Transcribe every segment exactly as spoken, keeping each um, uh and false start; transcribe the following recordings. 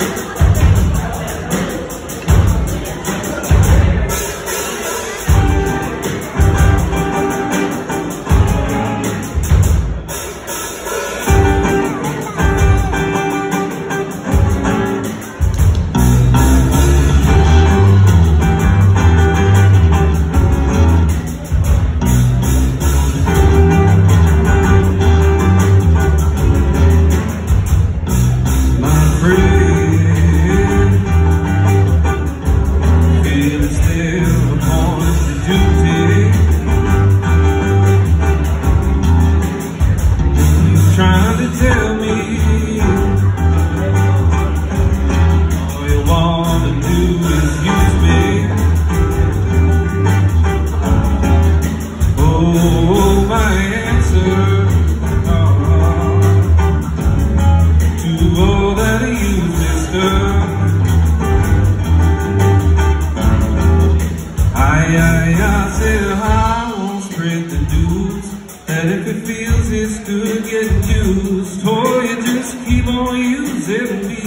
If it feels it's good getting used, oh, you just keep on using me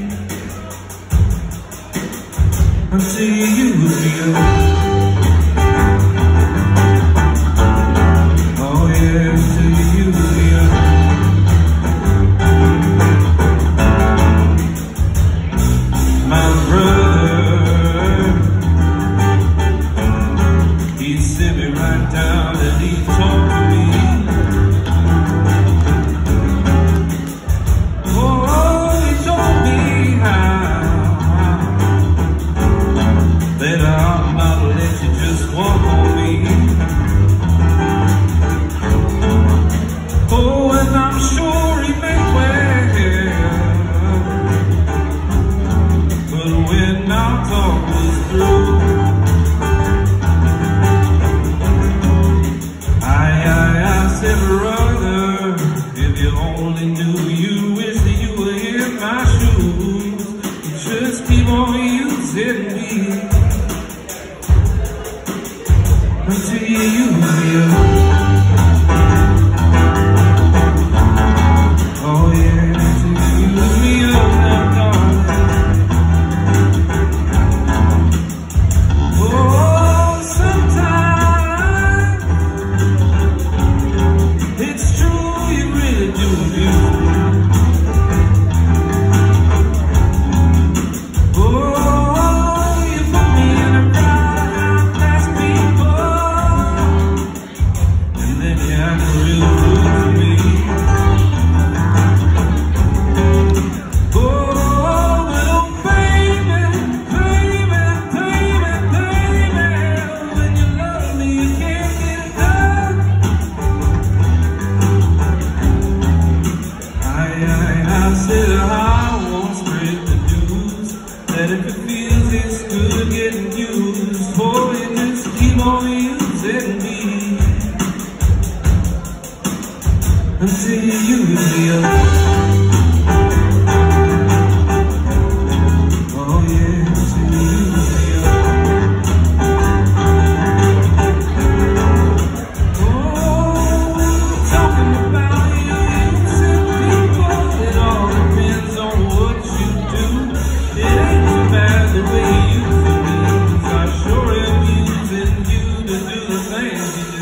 until you use me up. Oh yeah, until you use me up. My brother, he sit me right down and he talked to me. Until you use me up. Oh yeah, until you use me up now, darling. Oh, sometimes it's true, you really do use me. If it feels it's good getting used, oh, you just keep on using me until you use me up. Oh yeah, until you use me up. Oh, talking about you using people, it all depends on what you do. It ain't bad the way you use me, I sure am using you to do the things you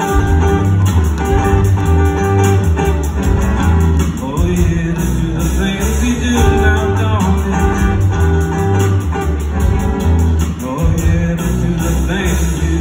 do. Oh yeah, to do the things you do now, darling. Oh yeah, to do the things you do.